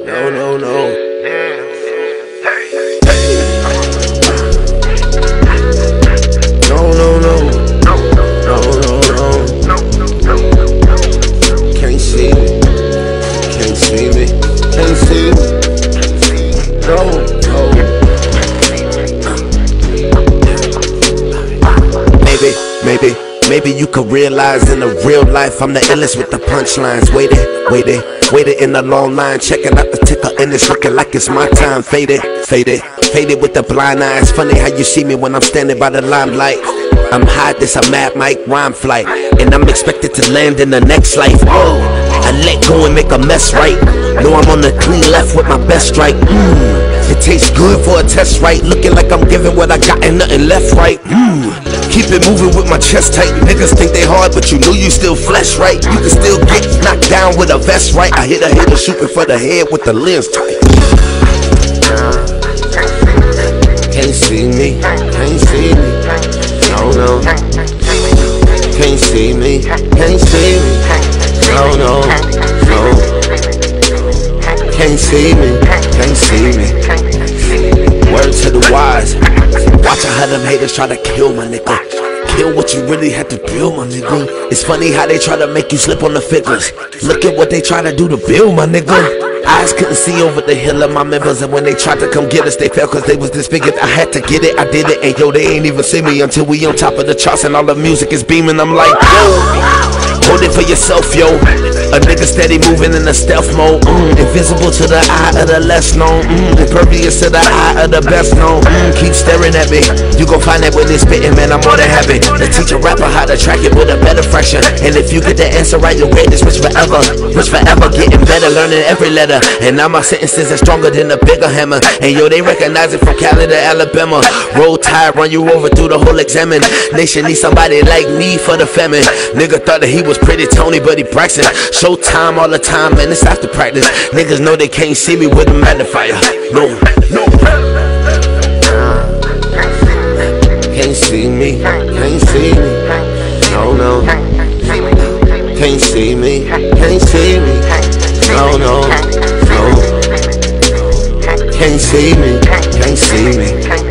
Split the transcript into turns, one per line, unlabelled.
No, no, no. No, no, no. No, no, no. Can't see me. Can't see me. Can't see me. No, no. Maybe you could realize in the real life I'm the illest with the punchlines. Waited in the long line, checking out the ticker and it's looking like it's my time. Faded with the blind eyes. Funny how you see me when I'm standing by the limelight. I'm high, this a M.A.D rhyme flight, and I'm expected to land in the next life. Whoa, I let go and make a mess, right? Know I'm on the clean left with my best strike. It tastes good for a test, right? Looking like I'm giving what I got and nothing left, right? Keep it moving with my chest tight. Niggas think they hard, but you know you still flesh, right? You can still get knocked down with a vest, right? I hit a hater shooting for the head with the lens tight. Can't see me, can't see me. No, no. Can't see me, can't see me. No, no, no. Can't see me, can't see me. Word to the wise. Watch how them haters try to kill my nigga. Kill what you really had to build, my nigga. It's funny how they try to make you slip on the figures. Look at what they try to do to build, my nigga. Eyes couldn't see over the hill of my members, and when they tried to come get us, they fell cause they was disfigured. I had to get it, I did it, and yo, they ain't even see me until we on top of the charts and all the music is beaming. I'm like, yo, hold it for yourself, yo. A nigga steady moving in a stealth mode. Invisible to the eye of the less known. Impervious to the eye of the best known. Keep staring at me. You gon' find that when they spitting, man, I'm more than happy to teach a rapper how to track it with a better fraction. And if you get the answer right, your greatness rich forever. Rich forever, getting better, learning every letter. And now my sentences are stronger than a bigger hammer. And yo, they recognize it from Cali to Alabama. Roll Tide, run you over through the whole examine. Nation needs somebody like me for the famine. Nigga thought that he was pretty Tony, but he Braxton. Showtime all the time, man, it's after practice. Niggas know they can't see me with a magnifier. No, no. Can't see me, can't see me. No, no. Can't see me, can't see me. No, no, no. Can't see me, can't see me.